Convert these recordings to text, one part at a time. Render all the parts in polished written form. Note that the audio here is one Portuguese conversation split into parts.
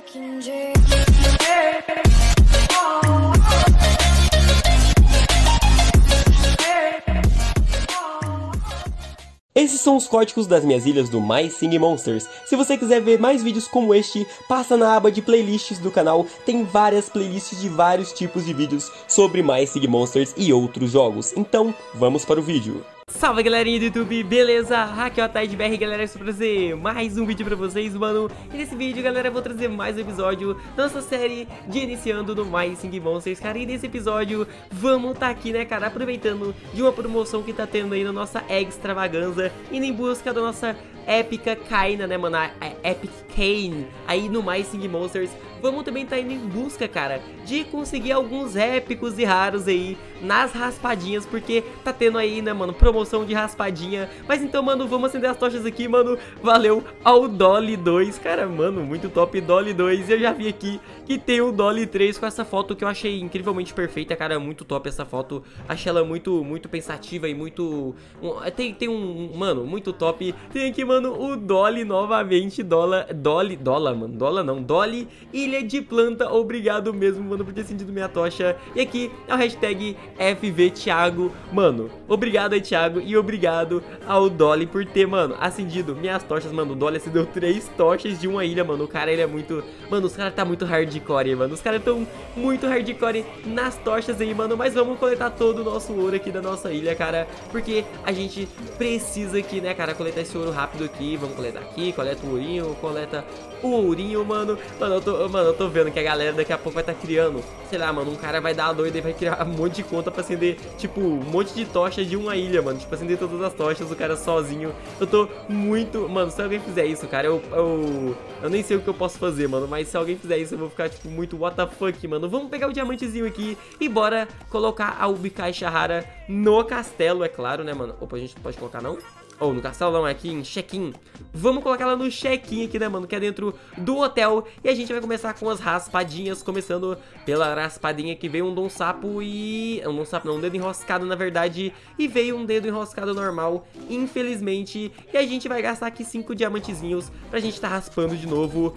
Esses são os códigos das minhas ilhas do My Singing Monsters. Se você quiser ver mais vídeos como este, passa na aba de playlists do canal. Tem várias playlists de vários tipos de vídeos sobre My Singing Monsters e outros jogos. Então, vamos para o vídeo. Salve galerinha do YouTube, beleza? Aqui é o TaidBR, galera, eu vou trazer mais um vídeo pra vocês, mano. E nesse vídeo, galera, eu vou trazer mais um episódio da nossa série de iniciando no My Singing Monsters, cara. E nesse episódio, vamos tá aqui, né, cara, aproveitando de uma promoção que tá tendo aí na nossa extravaganza, indo em busca da nossa épica Kaina, né, mano, a Epic Kain, aí no My Singing Monsters. Vamos também tá indo em busca, cara, de conseguir alguns épicos e raros aí nas raspadinhas, porque tá tendo aí, né, mano, promoção de raspadinha. Mas então, mano, vamos acender as tochas aqui, mano. Valeu ao Dolly 2, cara, mano, muito top Dolly 2. Eu já vi aqui que tem o Dolly 3 com essa foto que eu achei incrivelmente perfeita, cara, muito top essa foto. Achei ela muito pensativa e muito... Tem um, mano, muito top. Tem aqui, mano, o Dolly novamente, Dolly, mano, Dolly, Ilha de Planta, obrigado mesmo, mano, por ter acendido minha tocha. E aqui é o hashtag FV Thiago, mano, obrigado aí, Thiago, e obrigado ao Dolly por ter, mano, acendido minhas tochas, mano. O Dolly acendeu 3 tochas de uma ilha, mano, o cara, ele é muito, mano, os caras tá muito hardcore, mano, os caras tão muito hardcore nas tochas aí, mano. Mas vamos coletar todo o nosso ouro aqui da nossa ilha, cara, porque a gente precisa aqui, né, cara, coletar esse ouro rápido aqui. Vamos coletar aqui, coleta o ourinho, coleta o ourinho, mano. Mano, eu tô vendo que a galera daqui a pouco vai estar criando, sei lá, mano, um cara vai dar a doida e vai criar um monte de conta pra acender, tipo, um monte de tochas de uma ilha, mano. Tipo, acender todas as tochas, o cara sozinho. Eu tô muito... Mano, se alguém fizer isso, cara, eu nem sei o que eu posso fazer, mano. Mas se alguém fizer isso, eu vou ficar, tipo, muito what the fuck, mano. Vamos pegar o diamantezinho aqui e bora colocar a Ubikai Shahara no castelo, é claro, né, mano? Opa, a gente pode colocar, não? Ou no castelo não, é aqui em check-in. Vamos colocar ela no check-in aqui, né, mano, que é dentro do hotel. E a gente vai começar com as raspadinhas, começando pela raspadinha que veio um Dom Sapo e... Um Dom Sapo não, um dedo enroscado, na verdade. E veio um dedo enroscado normal, infelizmente. E a gente vai gastar aqui 5 diamantezinhos pra gente tá raspando de novo.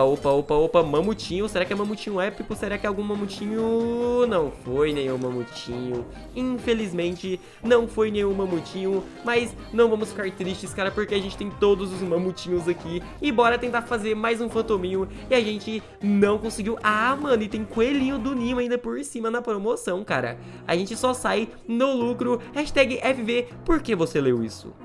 Opa, mamutinho. Será que é mamutinho épico? Será que é algum mamutinho? Não foi nenhum mamutinho. Infelizmente, não foi nenhum mamutinho. Mas não vamos ficar tristes, cara, porque a gente tem todos os mamutinhos aqui. E bora tentar fazer mais um fantominho. E a gente não conseguiu. Ah, mano, e tem coelhinho do Nimo ainda por cima na promoção, cara. A gente só sai no lucro. Hashtag FV, por que você leu isso?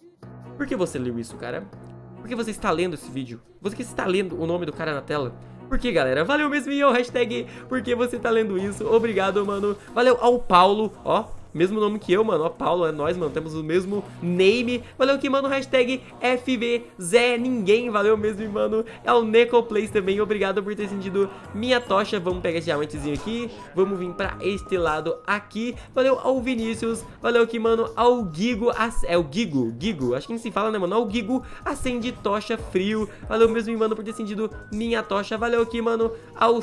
Por que você leu isso, cara? Por que você está lendo esse vídeo? Você que está lendo o nome do cara na tela? Por que, galera? Valeu mesmo, e o hashtag por que você tá lendo isso? Obrigado, mano. Valeu ao Paulo, ó. Mesmo nome que eu, mano, ó, Paulo, é nóis, mano, temos o mesmo name. Valeu aqui, mano, hashtag FV Zé Ninguém, valeu mesmo, mano. É o Necoplays também, obrigado por ter acendido minha tocha. Vamos pegar esse diamantezinho aqui, vamos vir pra este lado aqui. Valeu ao Vinícius, valeu aqui, mano, ao Gigo, é o Gigo, acho que não se fala, né, mano, ao Gigo, acende tocha frio. Valeu mesmo, mano, por ter acendido minha tocha. Valeu aqui, mano, ao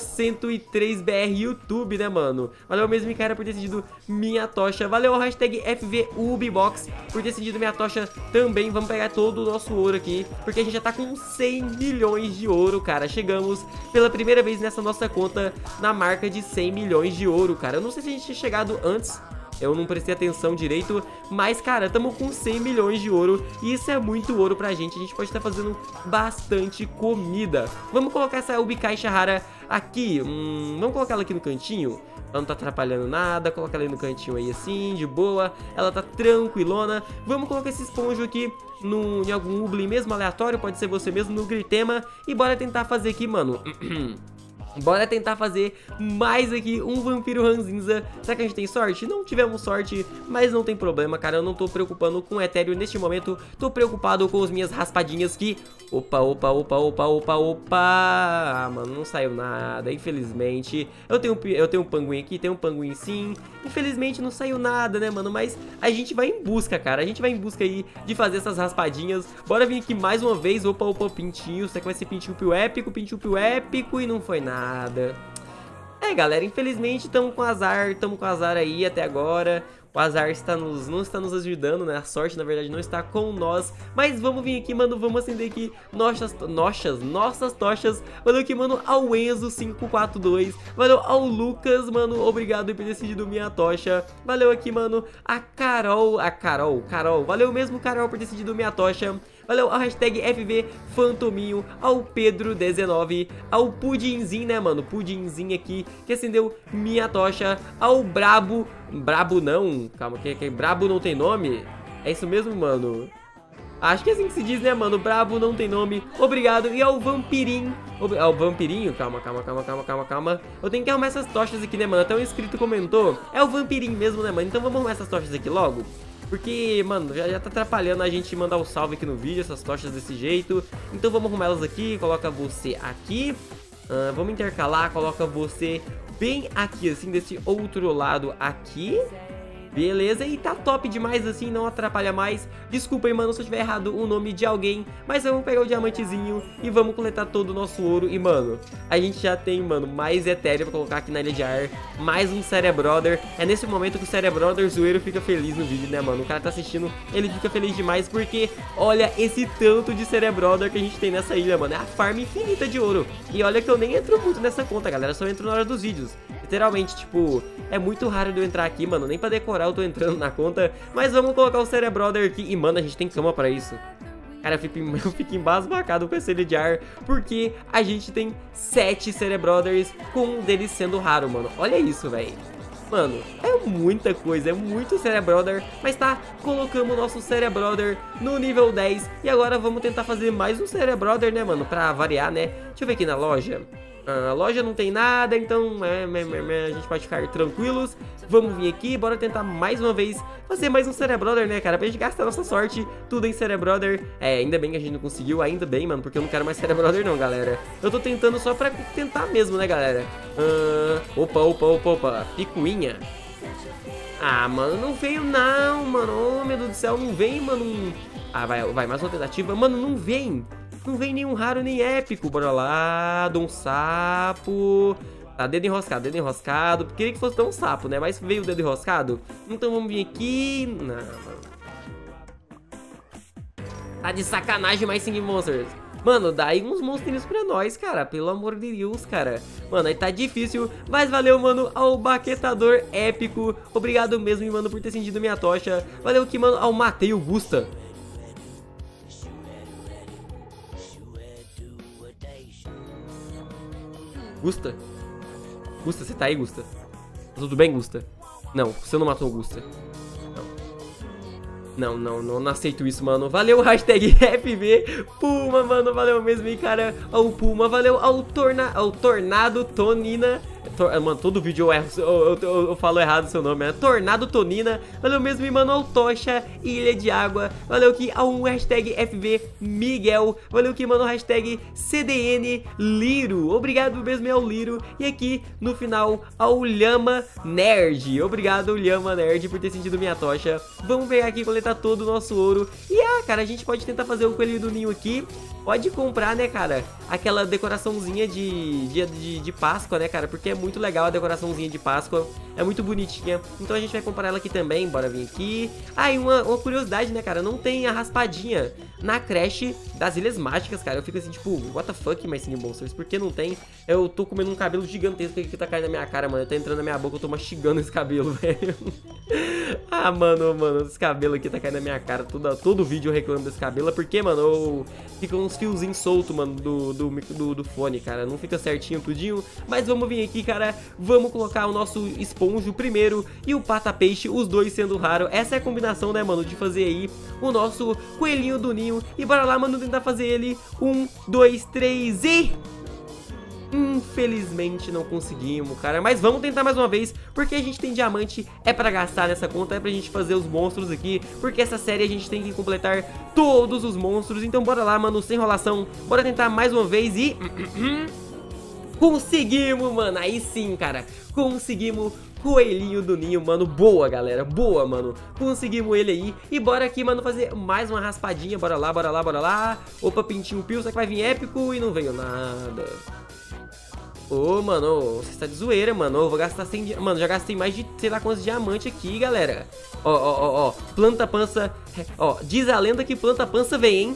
103BR YouTube, né, mano. Valeu mesmo, cara, por ter acendido minha tocha. Valeu ao hashtag FVUbibox por ter acendido minha tocha também. Vamos pegar todo o nosso ouro aqui, porque a gente já tá com 100 milhões de ouro, cara. Chegamos pela primeira vez nessa nossa conta na marca de 100 milhões de ouro, cara. Eu não sei se a gente tinha chegado antes, eu não prestei atenção direito, mas, cara, estamos com 100 milhões de ouro e isso é muito ouro pra gente. A gente pode estar fazendo bastante comida. Vamos colocar essa Ubikai Shahara aqui, vamos colocar ela aqui no cantinho. Ela não tá atrapalhando nada, coloca ela aí no cantinho aí assim, de boa. Ela tá tranquilona. Vamos colocar esse esponjo aqui em algum ubli mesmo aleatório, pode ser você mesmo no Gritema. E bora tentar fazer aqui, mano. Bora tentar fazer mais aqui um vampiro ranzinza. Será que a gente tem sorte? Não tivemos sorte, mas não tem problema, cara. Eu não tô preocupando com o etéreo neste momento. Tô preocupado com as minhas raspadinhas que... Opa. Ah, mano, não saiu nada, infelizmente. Eu tenho um panguim aqui, tem um panguim sim. Infelizmente não saiu nada, né, mano? Mas a gente vai em busca, cara. A gente vai em busca aí de fazer essas raspadinhas. Bora vir aqui mais uma vez. Opa, pintinho. Será que vai ser pintinho pio épico? E não foi nada. É, galera, infelizmente estamos com azar aí até agora. O azar não está nos ajudando, né? A sorte, na verdade, não está com nós. Mas vamos vir aqui, mano, vamos acender aqui nossas tochas. Valeu aqui, mano, ao Enzo542. Valeu ao Lucas, mano, obrigado por ter decidido minha tocha. Valeu aqui, mano, a Carol. Valeu mesmo, Carol, por ter decidido minha tocha. Valeu ao hashtag FV Fantominho, ao Pedro19, ao Pudinzinho, né, mano? Pudinzinho aqui, que acendeu minha tocha. Ao Brabo não, calma, que Brabo não tem nome? É isso mesmo, mano? Acho que é assim que se diz, né, mano? Brabo não tem nome. Obrigado. E ao Vampirinho. Ao Vampirinho? Calma. Eu tenho que arrumar essas tochas aqui, né, mano? Até um inscrito comentou. É o Vampirinho mesmo, né, mano? Então vamos arrumar essas tochas aqui logo. Porque, mano, já tá atrapalhando a gente mandar o salve aqui no vídeo, essas tochas desse jeito. Então vamos arrumar elas aqui, coloca você aqui. Vamos intercalar, coloca você bem aqui, assim, desse outro lado aqui. Beleza, e tá top demais assim, não atrapalha mais. Desculpa aí, mano, se eu tiver errado o nome de alguém. Mas vamos pegar o diamantezinho e vamos coletar todo o nosso ouro. E, mano, a gente já tem, mano, mais etéreo pra colocar aqui na Ilha de Ar. Mais um Cerebrother. É nesse momento que o Cerebrother zoeiro fica feliz no vídeo, né, mano? O cara tá assistindo, ele fica feliz demais porque olha esse tanto de Cerebrother que a gente tem nessa ilha, mano. É a farm infinita de ouro. E olha que eu nem entro muito nessa conta, galera, só entro na hora dos vídeos. Literalmente, tipo, é muito raro de eu entrar aqui, mano, nem pra decorar eu tô entrando na conta. Mas vamos colocar o Cerebrother aqui. E, mano, a gente tem cama pra isso. Cara, eu fico embasbacado com esse Ilha de Ar, porque a gente tem 7 Cerebrothers, com um deles sendo raro, mano. Olha isso, velho. Mano, é muita coisa, é muito Cerebrother. Mas tá, colocamos o nosso Cerebrother no nível 10. E agora vamos tentar fazer mais um Cerebrother, né, mano, pra variar, né. Deixa eu ver aqui na loja. A loja não tem nada, então a gente pode ficar tranquilos. Vamos vir aqui, bora tentar mais uma vez fazer mais um Cerebrother, né, cara? Pra gente gastar nossa sorte, tudo em Cerebrother. Ainda bem que a gente não conseguiu, ainda bem, mano, porque eu não quero mais Cerebrother não, galera. Eu tô tentando só pra tentar mesmo, né, galera? Opa, picuinha. Ah, mano, não veio não, mano. Oh, meu Deus do céu, não vem, mano. Ah, vai, mais uma tentativa. Mano, não vem. Não vem nenhum raro nem épico. Bora lá, de um sapo. Tá, dedo enroscado. Queria que fosse tão um sapo, né? Mas veio o dedo enroscado. Então vamos vir aqui. Não, mano. Tá de sacanagem, mais Sing Monsters. Mano, dá aí uns monstrinhos pra nós, cara. Pelo amor de Deus, cara. Mano, aí tá difícil. Mas valeu, mano, ao Baquetador Épico. Obrigado mesmo, mano, por ter acendido minha tocha. Valeu aqui, mano, ao Matei o Gusta. Gusta, você tá aí, Gusta? Tudo bem, Gusta? Não, você não matou o Gusta. Não aceito isso, mano. Valeu, hashtag FV Puma, mano. Valeu mesmo, hein, cara. Ao Puma, valeu ao Tornado Tonina. Mano, todo vídeo eu erro, eu falo errado o seu nome, é Tornado Tonina. Valeu mesmo, e mano, ao Tocha Ilha de Água. Valeu aqui ao hashtag FV Miguel. Valeu aqui, mano, hashtag CDN Liro. Obrigado mesmo ao Liro. E aqui, no final, ao Lhama Nerd. Obrigado, Lhama Nerd, por ter sentido minha tocha. Vamos pegar aqui e coletar todo o nosso ouro. E, cara, a gente pode tentar fazer o coelhinho do ninho aqui. Pode comprar, né, cara, aquela decoraçãozinha de Páscoa, né, cara, porque é muito legal a decoraçãozinha de Páscoa, é muito bonitinha. Então a gente vai comprar ela aqui também, bora vir aqui. Ah, e uma curiosidade, né, cara, não tem a raspadinha na creche das Ilhas Mágicas, cara. Eu fico assim, tipo, what the fuck, my Sing Monsters, por que não tem? Eu tô comendo um cabelo gigantesco que tá caindo na minha cara, mano, tá entrando na minha boca, eu tô mastigando esse cabelo, velho. Ah, mano, esse cabelo aqui tá caindo na minha cara, todo vídeo eu reclamo desse cabelo, porque, mano, fica uns fiozinhos soltos, mano, do fone, cara, não fica certinho tudinho. Mas vamos vir aqui, cara, vamos colocar o nosso esponjo primeiro e o pata-peixe, os dois sendo raro. Essa é a combinação, né, mano, de fazer aí o nosso coelhinho do ninho. E bora lá, mano, tentar fazer ele. 1, 2, 3 e... Infelizmente não conseguimos, cara. Mas vamos tentar mais uma vez, porque a gente tem diamante, é pra gastar nessa conta, é pra gente fazer os monstros aqui, porque essa série a gente tem que completar todos os monstros. Então bora lá, mano, sem enrolação. Bora tentar mais uma vez e... Conseguimos, mano. Aí sim, cara, conseguimos coelhinho do ninho, mano. Boa, galera, boa, mano. Conseguimos ele aí. E bora aqui, mano, fazer mais uma raspadinha. Bora lá. Opa, pintinho pio, só que vai vir épico e não veio nada. Ô, mano, você está de zoeira, mano. Eu vou gastar 100... Mano, já gastei mais de sei lá quantos diamantes aqui, galera. Ó. Planta pança. Ó, diz a lenda que planta pança vem, hein?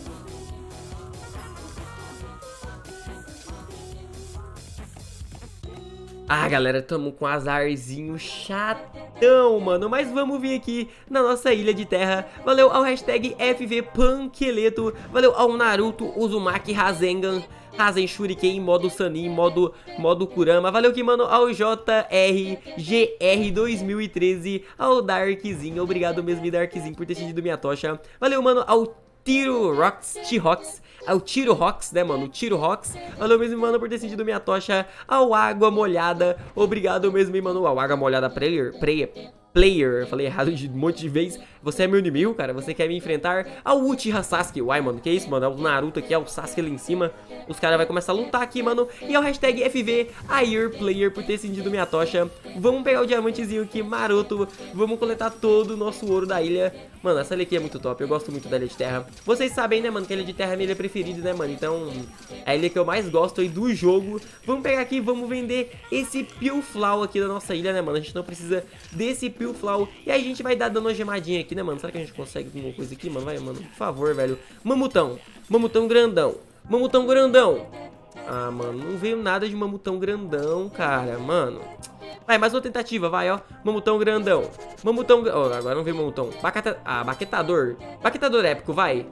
Ah, galera, tamo com um azarzinho chatão, mano. Mas vamos vir aqui na nossa ilha de terra. Valeu ao hashtag FVPanqueleto. Valeu ao Naruto Uzumaki Rasengan. Rasen Shuriken, modo Sanin, modo Kurama. Valeu aqui, mano, ao JRGR2013, ao Darkzinho. Obrigado mesmo, Darkzinho, por ter acendido minha tocha. Valeu, mano, ao T-Rox, ao Tiro Rox, né, mano? Tiro Rox. Valeu mesmo, mano, por ter acendido minha tocha. Ao Água Molhada. Obrigado mesmo, mano. Ao Água Molhada Player, falei errado de um monte de vez. Você é meu inimigo, cara, você quer me enfrentar? Ao Uchiha Sasuke, uai, mano, que isso, mano? É o Naruto aqui, é o Sasuke ali em cima. Os caras vão começar a lutar aqui, mano. E ao hashtag FVAirPlayer por ter acendido minha tocha. Vamos pegar o diamantezinho aqui, maroto. Vamos coletar todo o nosso ouro da ilha. Mano, essa ilha aqui é muito top, eu gosto muito da ilha de terra. Vocês sabem, né, mano, que a ilha de terra é a minha ilha preferida, né, mano? Então, é a ilha que eu mais gosto aí do jogo. Vamos pegar aqui, vamos vender esse Pilflau aqui da nossa ilha, né, mano? A gente não precisa desse Pilflau. E aí a gente vai dar dando uma gemadinha aqui, né, mano? Será que a gente consegue alguma coisa aqui, mano? Vai, mano, por favor, velho. Mamutão grandão. Mamutão grandão. Ah, mano, não veio nada de mamutão grandão, cara, mano. Vai, mais uma tentativa, vai, ó. Mamutão grandão. Oh, agora não veio mamutão. Baquetador. Baquetador épico, vai.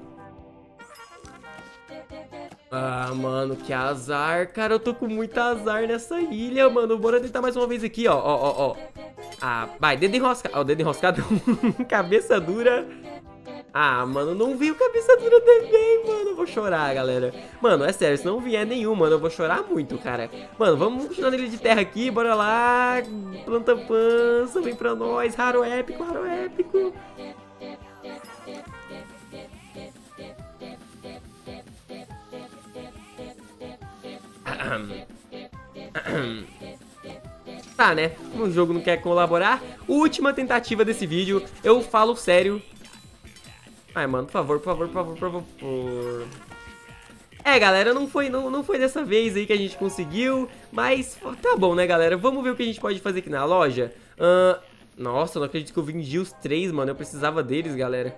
Ah, mano, que azar. Cara, eu tô com muito azar nessa ilha, mano. Bora tentar mais uma vez aqui, ó. Ah, vai, dedo enroscado. Ó, dedo enroscado. Cabeça dura. Ah, mano, não veio cabeça dura também, mano. Eu vou chorar, galera. Mano, é sério, se não vier nenhum, mano, eu vou chorar muito, cara. Mano, vamos continuar na ilha de terra aqui, bora lá. Planta pança, vem pra nós. Raro épico, raro épico. Tá, né? O jogo não quer colaborar. Última tentativa desse vídeo. Eu falo sério. Ai, mano, por favor. É, galera, não foi dessa vez aí que a gente conseguiu. Mas tá bom, né, galera? Vamos ver o que a gente pode fazer aqui na loja. Nossa, eu não acredito que eu vendi os 3, mano. Eu precisava deles, galera.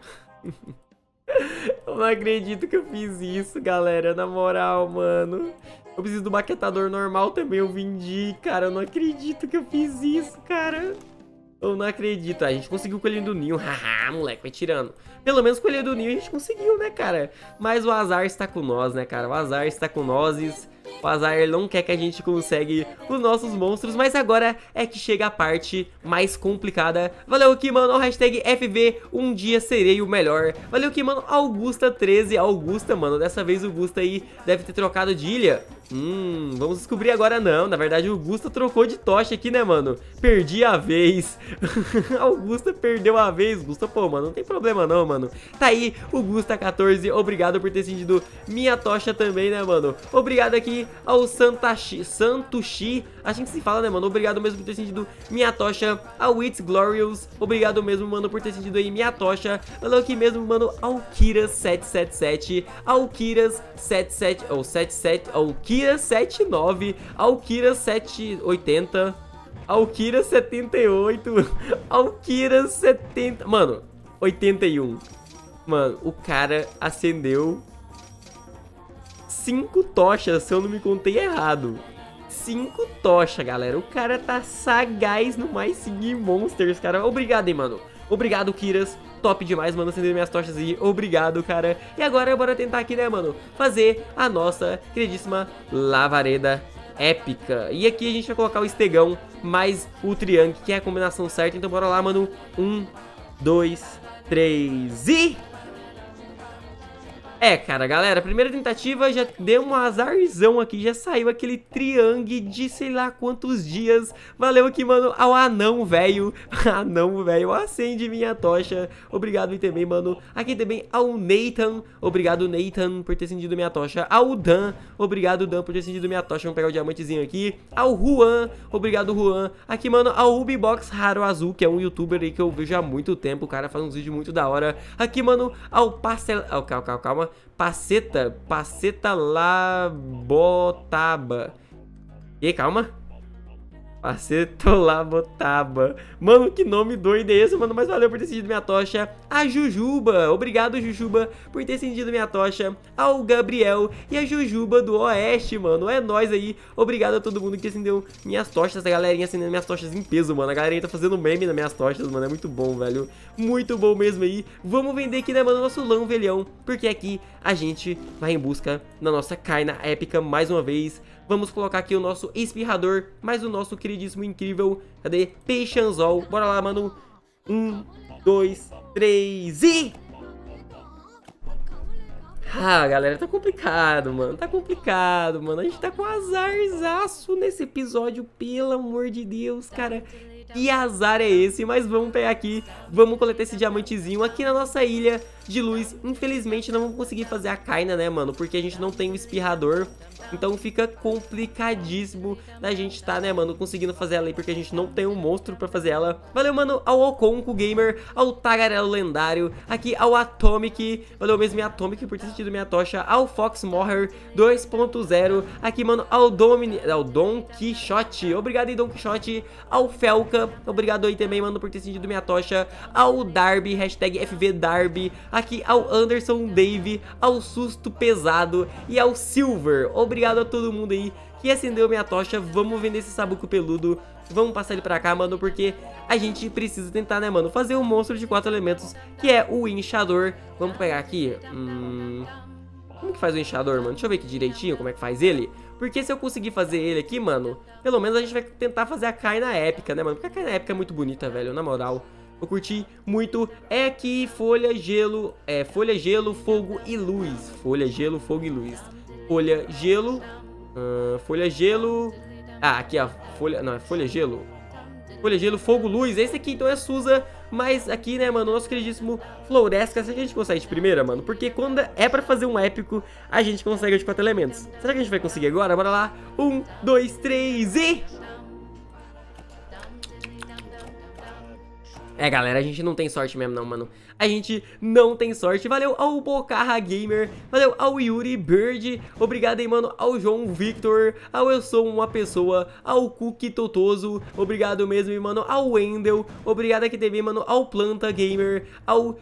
Eu não acredito que eu fiz isso, galera. Na moral, mano. Eu preciso do maquetador normal também. Eu vendi, cara. Eu não acredito que eu fiz isso, cara. Eu não acredito. A gente conseguiu o coelhinho do ninho. Haha, moleque, vai tirando. Pelo menos o coelhinho do ninho a gente conseguiu, né, cara? Mas o azar está com nós, né, cara? O azar está com nós. O azar não quer que a gente consiga os nossos monstros. Mas agora é que chega a parte mais complicada. Valeu aqui, mano, o hashtag FV, um dia serei o melhor. Valeu aqui, mano, Augusta13. Augusta, mano, dessa vez o Gusta aí deve ter trocado de ilha. Vamos descobrir agora. Não, na verdade o Gusta trocou de tocha aqui, né, mano? Perdi a vez. Augusta perdeu a vez. Gusta, pô, mano, não tem problema não, mano. Tá aí o Gusta14, obrigado por ter acendido minha tocha também, né, mano? Obrigado aqui ao Santushi, assim que se fala, né, mano? Obrigado mesmo por ter acendido minha tocha. Ao It's Glorious, obrigado mesmo, mano, por ter acendido aí minha tocha. Valeu aqui mesmo, mano, ao Kiras777, ao Kiras77, ou 77, ao Kira79, ao Kira780, ao Kira78, ao Kira70, mano, 81. Mano, o cara acendeu 5 tochas, se eu não me contei errado. 5 tochas, galera. O cara tá sagaz no My Singing Monsters, cara. Obrigado, hein, mano. Obrigado, Kiras. Top demais, mano, acender minhas tochas aí. Obrigado, cara. E agora bora tentar aqui, né, mano, fazer a nossa queridíssima lavareda épica. E aqui a gente vai colocar o estegão mais o triângulo, que é a combinação certa. Então bora lá, mano. 1, 2, 3 e... É, cara, galera, a primeira tentativa já deu um azarzão aqui, já saiu aquele triângulo de sei lá quantos dias. Valeu aqui, mano, ao anão, velho. Anão, velho, acende minha tocha. Obrigado também, mano. Aqui também ao Nathan. Obrigado, Nathan, por ter acendido minha tocha. Ao Dan. Obrigado, Dan, por ter acendido minha tocha. Vamos pegar o diamantezinho aqui. Ao Juan. Obrigado, Juan. Aqui, mano, ao Rubybox Raro Azul, que é um youtuber aí que eu vejo há muito tempo. O cara faz uns vídeos muito da hora. Aqui, mano, ao Pastel... Oh, calma. Paceta Labotaba. E aí, calma. Acetolabotaba. Mano, que nome doido é esse, mano? Mas valeu por ter acendido minha tocha. A Jujuba. Obrigado, Jujuba, por ter acendido minha tocha. Ao Gabriel e a Jujuba do Oeste, mano. É nóis aí. Obrigado a todo mundo que acendeu minhas tochas. A galerinha acendendo minhas tochas em peso, mano. A galerinha tá fazendo meme nas minhas tochas, mano. É muito bom, velho. Muito bom mesmo aí. Vamos vender aqui, né, mano, nosso lão velhão. Porque aqui a gente vai em busca da nossa carna épica mais uma vez. Vamos colocar aqui o nosso espirrador, mais o nosso queridíssimo incrível, cadê? Peixanzol. Bora lá, mano. 1, 2, 3 e... Ah, galera, tá complicado, mano. Tá complicado, mano. A gente tá com azarzaço nesse episódio, pelo amor de Deus, cara. Que azar é esse? Mas vamos pegar aqui, vamos coletar esse diamantezinho aqui na nossa ilha de luz. Infelizmente não vamos conseguir fazer a caina, né, mano? Porque a gente não tem o espirrador. Então fica complicadíssimo da gente tá, né, mano, conseguindo fazer ela aí, porque a gente não tem um monstro pra fazer ela. Valeu, mano, ao Oconco Gamer, ao Tagarelo Lendário, aqui ao Atomic, valeu mesmo, minha Atomic, por ter sentido minha tocha, ao Fox Morrer 2.0, aqui, mano, ao Don Quixote, obrigado aí, Don Quixote, ao Felca, obrigado aí também, mano, por ter sentido minha tocha, ao Darby, hashtag FVDarby, aqui ao Anderson Dave, ao Susto Pesado e ao Silver. Obrigado a todo mundo aí que acendeu minha tocha. Vamos vender esse sabuco peludo. Vamos passar ele pra cá, mano, porque a gente precisa tentar, né, mano, fazer um monstro de 4 elementos, que é o inchador. Vamos pegar aqui. Como que faz o inchador, mano? Deixa eu ver aqui direitinho como é que faz ele. Porque se eu conseguir fazer ele aqui, mano, pelo menos a gente vai tentar fazer a caina épica, né, mano? Porque a caina épica é muito bonita, velho, na moral. Eu curti muito. É aqui folha, gelo, fogo e luz. Folha, gelo, fogo e luz. Folha, gelo. Folha, gelo. Ah, aqui, ó. Folha. Não, é folha, gelo. Folha, gelo, fogo, luz. Esse aqui então é Suza. Mas aqui, né, mano, nosso queridíssimo Floresca. Será que a gente consegue de primeira, mano? Porque quando é pra fazer um épico, a gente consegue de 4 elementos. Será que a gente vai conseguir agora? Bora lá. 1, 2, 3 e... É, galera, a gente não tem sorte mesmo não, mano. A gente não tem sorte. Valeu ao Bocarra Gamer, valeu ao Yuri Bird, obrigado aí, mano, ao João Victor, ao Eu Sou Uma Pessoa, ao Cookie Totoso, obrigado mesmo, mano, ao Wendel, obrigado aqui também, mano, ao Planta Gamer, ao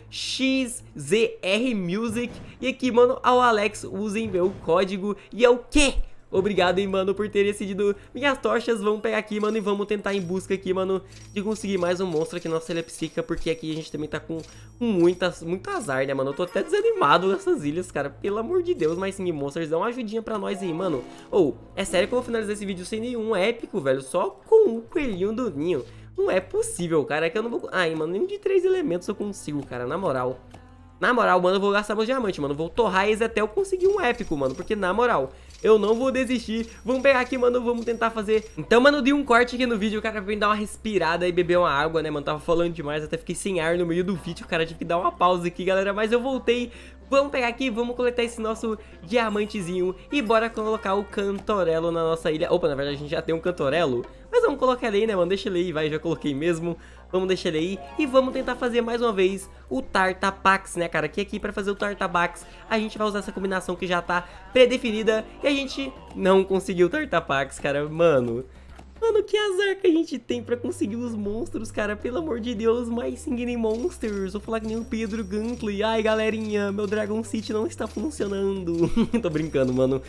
XZR Music, e aqui, mano, ao Alex, usem meu código, e ao quê? Obrigado, hein, mano, por ter decidido minhas tochas. Vamos pegar aqui, mano, e vamos tentar em busca aqui, mano, de conseguir mais um monstro aqui na nossa ilha psíquica, porque aqui a gente também tá com muito azar, né, mano? Eu tô até desanimado nessas ilhas, cara, pelo amor de Deus. Mas sim, monstros, dá uma ajudinha pra nós aí, mano. É sério que eu vou finalizar esse vídeo sem nenhum épico, velho, só com o coelhinho do ninho. Não é possível, cara, é que eu não vou... Ai, mano, nem de 3 elementos eu consigo, cara, na moral. Na moral, mano, eu vou gastar meus diamantes, mano. Vou torrar eles até eu conseguir um épico, mano. Porque, na moral, eu não vou desistir. Vamos pegar aqui, mano, vamos tentar fazer. Então, mano, dei um corte aqui no vídeo. O cara veio dar uma respirada e beber uma água, né, mano? Tava falando demais, até fiquei sem ar no meio do vídeo. O cara tive que dar uma pausa aqui, galera. Mas eu voltei. Vamos pegar aqui, vamos coletar esse nosso diamantezinho e bora colocar o Cantorelo na nossa ilha. Opa, na verdade a gente já tem um Cantorelo, mas vamos colocar ele aí, né, mano? Deixa ele aí, vai, já coloquei mesmo. Vamos deixar ele aí e vamos tentar fazer mais uma vez o Tartapax, né, cara? Que aqui pra fazer o Tartapax a gente vai usar essa combinação que já tá pré-definida e a gente não conseguiu o Tartapax, cara, mano. Mano, que azar que a gente tem pra conseguir os monstros, cara. Pelo amor de Deus, mais Singing Monsters. Vou falar que nem o Pedro Guntley. Ai, galerinha, meu Dragon City não está funcionando. Tô brincando, mano.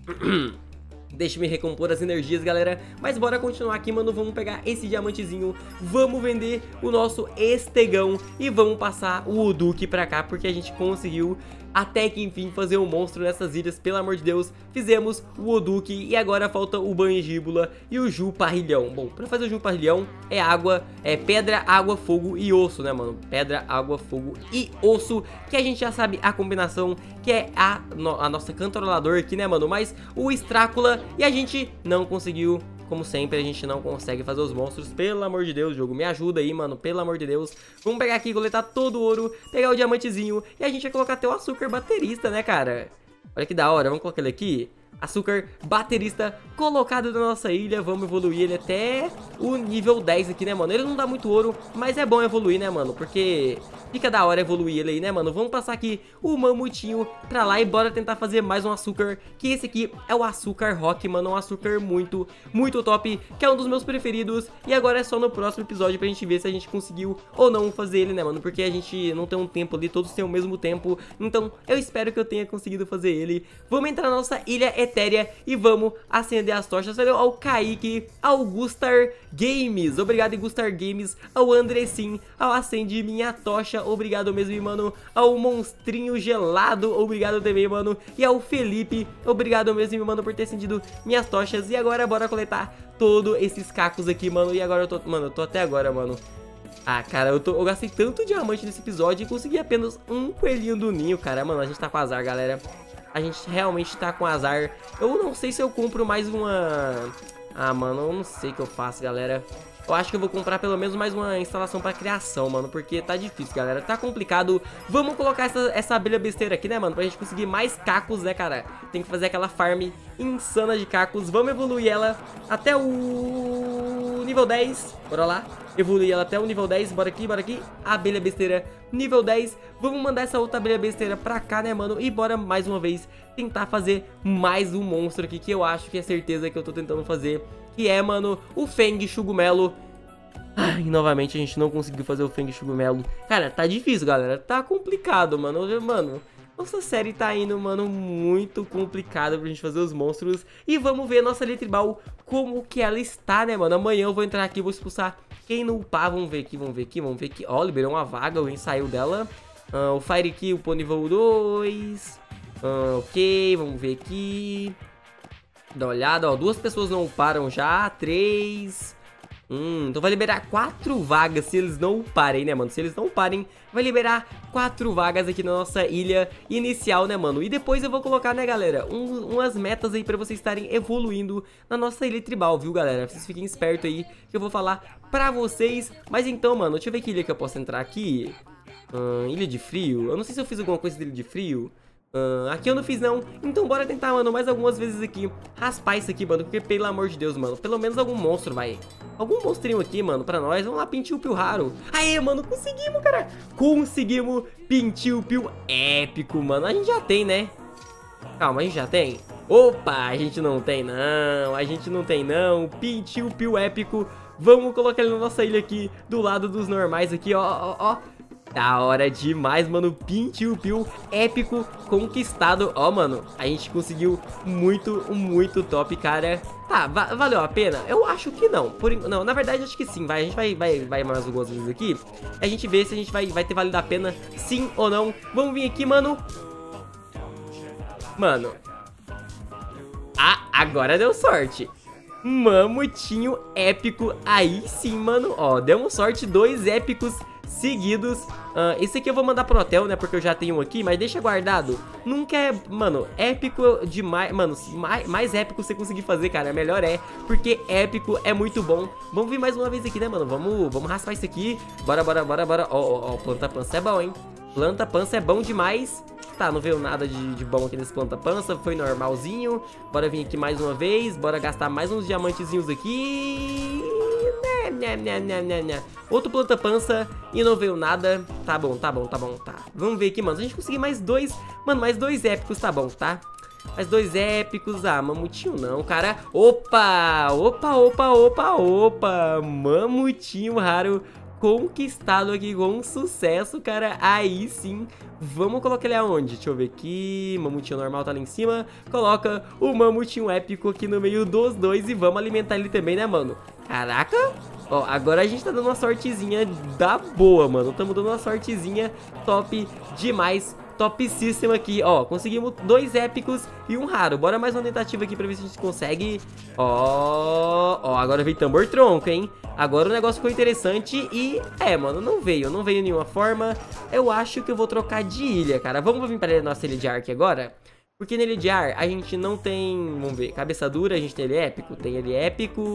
Deixa me recompor as energias, galera. Mas bora continuar aqui, mano. Vamos pegar esse diamantezinho. Vamos vender o nosso estegão. E vamos passar o Oduque pra cá, porque a gente conseguiu até que enfim fazer um monstro nessas ilhas. Pelo amor de Deus, fizemos o Oduque. E agora falta o Bangíbula e o Juparrilhão. Bom, pra fazer o Juparrilhão é água, é pedra, água, fogo e osso, né, mano? Pedra, água, fogo e osso, que a gente já sabe a combinação, que é a nossa Cantorelador aqui, né, mano? Mas o Estrácula, e a gente não conseguiu. Como sempre, a gente não consegue fazer os monstros. Pelo amor de Deus, jogo, me ajuda aí, mano. Pelo amor de Deus. Vamos pegar aqui, coletar todo o ouro, pegar o diamantezinho. E a gente vai colocar até o açúcar baterista, né, cara? Olha que da hora, vamos colocar ele aqui. açúcar baterista colocado na nossa ilha. Vamos evoluir ele até o nível 10 aqui, né, mano? Ele não dá muito ouro, mas é bom evoluir, né, mano? Porque fica da hora evoluir ele aí, né, mano? Vamos passar aqui o mamutinho pra lá e bora tentar fazer mais um açúcar, que esse aqui é o açúcar rock, mano. Um açúcar muito, muito top, que é um dos meus preferidos. E agora é só no próximo episódio pra gente ver se a gente conseguiu ou não fazer ele, né, mano? Porque a gente não tem um tempo ali, todos têm o mesmo tempo. Então eu espero que eu tenha conseguido fazer ele. Vamos entrar na nossa ilha etérea e vamos acender as tochas. Valeu ao Kaique, ao Gustar Games, obrigado Gustar Games, ao Andressim, ao Acende Minha Tocha, obrigado mesmo, mano, ao Monstrinho Gelado, obrigado também, mano, e ao Felipe, obrigado mesmo, mano, por ter acendido minhas tochas. E agora bora coletar todos esses cacos aqui, mano. E agora eu tô até agora, mano. Ah, cara, eu gastei tanto diamante nesse episódio e consegui apenas um coelhinho do ninho, cara. Mano, a gente tá com azar, galera. A gente realmente tá com azar. Eu não sei se eu compro mais uma... Ah, mano, eu não sei o que eu faço, galera. Eu acho que eu vou comprar pelo menos mais uma instalação pra criação, mano, porque tá difícil, galera. Tá complicado. Vamos colocar essa abelha besteira aqui, né, mano, pra gente conseguir mais cacos, né, cara. Tem que fazer aquela farm insana de cacos. Vamos evoluir ela até o nível 10. Bora lá. Evoluir ela até o nível 10, bora aqui, abelha besteira, nível 10, vamos mandar essa outra abelha besteira pra cá, né, mano, e bora mais uma vez tentar fazer mais um monstro aqui, que eu acho que é certeza que eu tô tentando fazer, que é, mano, o Feng Chugumelo. Ai, novamente a gente não conseguiu fazer o Feng Chugumelo. Cara, tá difícil, galera, tá complicado, mano, nossa série tá indo, mano, muito complicada pra gente fazer os monstros. E vamos ver a nossa Elite Ball, como que ela está, né, mano. Amanhã eu vou entrar aqui e vou expulsar quem não upar. Vamos ver aqui. Ó, liberou uma vaga, alguém saiu dela. O Fire Key upou nível 2. Ok, vamos ver aqui. Dá uma olhada, ó, 2 pessoas não uparam já, 3... então vai liberar 4 vagas se eles não uparem, né, mano? Se eles não uparem, vai liberar 4 vagas aqui na nossa ilha inicial, né, mano? E depois eu vou colocar, né, galera, umas metas aí pra vocês estarem evoluindo na nossa ilha tribal, viu, galera? Vocês fiquem espertos aí que eu vou falar pra vocês. Mas então, mano, deixa eu ver que ilha que eu posso entrar aqui. Ilha de frio. Eu não sei se eu fiz alguma coisa de ilha de frio. Aqui eu não fiz não, então bora tentar, mano, mais algumas vezes aqui raspar isso aqui, mano, porque pelo amor de Deus, mano, pelo menos algum monstro, vai. Algum monstrinho aqui, mano, pra nós. Vamos lá, Pintil-Pio raro. Aê, mano, conseguimos, cara. Conseguimos Pintil-Pio épico, mano. A gente já tem, né? Calma, a gente já tem? Opa, a gente não tem não, Pintil-Pio épico. Vamos colocar ele na nossa ilha aqui, do lado dos normais aqui, ó. Da hora demais, mano, Pintil-Pio épico conquistado. Ó, mano, a gente conseguiu muito top, cara. Tá, valeu a pena? Eu acho que não. Não, na verdade, acho que sim, vai. A gente vai mais algumas vezes aqui. A gente vê se a gente vai ter valido a pena, sim ou não. Vamos vir aqui, mano. Mano. Ah, agora deu sorte. Mamutinho épico. Aí sim, mano. Ó, demos sorte, 2 épicos seguidos. Esse aqui eu vou mandar pro hotel, né, porque eu já tenho um aqui, mas deixa guardado. Nunca é, mano, épico demais. Mano, mais épico você conseguir fazer, cara, melhor é, porque épico é muito bom. Vamos vir mais uma vez aqui, né, mano, vamos raspar isso aqui. Bora. Ó, planta-pança é bom, hein. Planta-pança é bom demais. Tá, não veio nada de bom aqui nesse planta-pança, foi normalzinho. Bora vir aqui mais uma vez, bora gastar mais uns diamantezinhos aqui. Outro planta-pança e não veio nada. Tá bom, tá. Vamos ver aqui, mano, se a gente conseguir mais 2, mano, mais 2 épicos, tá bom, tá? Mais 2 épicos, mamutinho não, cara. Opa, mamutinho raro conquistado aqui com sucesso, cara. Aí sim, vamos colocar ele aonde? Deixa eu ver aqui, mamutinho normal tá lá em cima. Coloca o mamutinho épico aqui no meio dos 2 e vamos alimentar ele também, né, mano? Caraca, ó, agora a gente tá dando uma sortezinha da boa, mano. Tamo dando uma sortezinha top demais, topíssima aqui, ó. Conseguimos 2 épicos e um raro. Bora mais uma tentativa aqui pra ver se a gente consegue. Ó, agora veio tambor tronco, hein? Agora o negócio ficou interessante e... mano, não veio nenhuma forma. Eu acho que eu vou trocar de ilha, cara. Vamos vir para a nossa ilha de ar aqui agora. Porque na ilha de ar a gente não tem... Vamos ver, cabeça dura, a gente tem ele épico. Tem ele épico.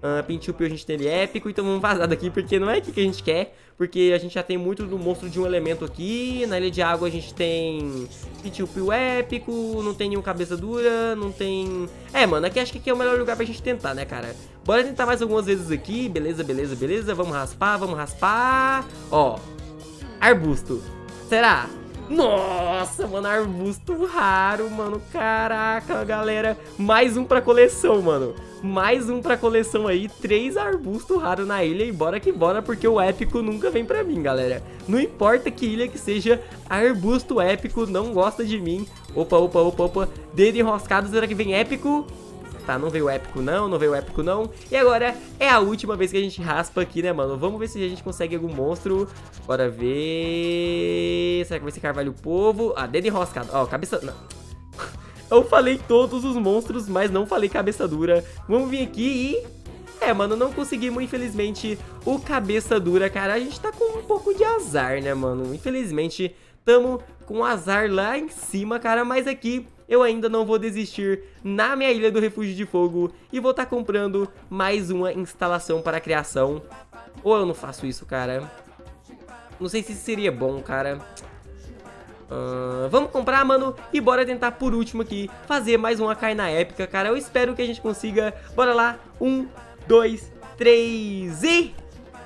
Pinchupiu a gente tem ele épico, então vamos vazar daqui, porque não é aqui que a gente quer. Porque a gente já tem muito do monstro de um elemento aqui. Na ilha de água a gente tem Pinchupiu épico, não tem nenhum cabeça dura, não tem... mano, aqui acho que aqui é o melhor lugar pra gente tentar, né, cara? Bora tentar mais algumas vezes aqui, beleza, beleza, beleza. Vamos raspar. Ó, arbusto. Será? Nossa, mano, arbusto raro, mano. Caraca, galera. Mais um pra coleção, mano. Mais um pra coleção aí. 3 arbustos raros na ilha. E bora que bora, porque o épico nunca vem pra mim, galera. Não importa que ilha que seja, arbusto épico não gosta de mim. Opa, opa, opa, opa. Dedo enroscado, será que vem épico? Tá, não veio épico não, não veio épico não. E agora é a última vez que a gente raspa aqui, né, mano? Vamos ver se a gente consegue algum monstro. Bora ver... Será que vai ser carvalho povo? Ah, dedo enroscado. Ó, cabeça... Não. Eu falei todos os monstros, mas não falei cabeça dura. Vamos vir aqui e... mano, não conseguimos, infelizmente, o cabeça dura, cara. A gente tá com um pouco de azar, né, mano? Infelizmente, tamo com azar lá em cima, cara. Mas aqui... eu ainda não vou desistir na minha ilha do refúgio de fogo e vou estar comprando mais uma instalação para a criação. Ou eu não faço isso, cara? Não sei se seria bom, cara. Vamos comprar, mano, e bora tentar por último aqui fazer mais uma Caina épica, cara. Eu espero que a gente consiga. Bora lá. 1, 2, 3 e...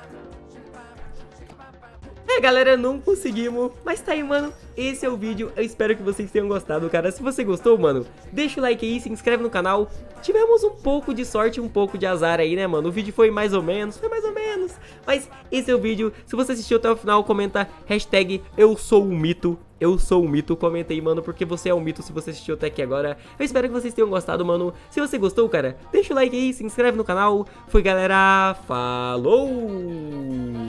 galera, não conseguimos, mas tá aí, mano, esse é o vídeo, eu espero que vocês tenham gostado, cara. Se você gostou, mano, deixa o like aí, se inscreve no canal. Tivemos um pouco de sorte, um pouco de azar aí, né, mano, o vídeo foi mais ou menos, mas esse é o vídeo. Se você assistiu até o final, comenta hashtag eu sou um mito. Eu sou um mito, comenta aí, mano, porque você é um mito se você assistiu até aqui agora. Eu espero que vocês tenham gostado, mano. Se você gostou, cara, deixa o like aí, se inscreve no canal. Fui, galera, falou!